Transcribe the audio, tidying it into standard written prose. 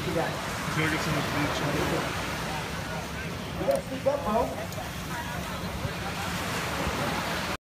you guys. He's gonna get some of the beach. You gotta speak up, bro.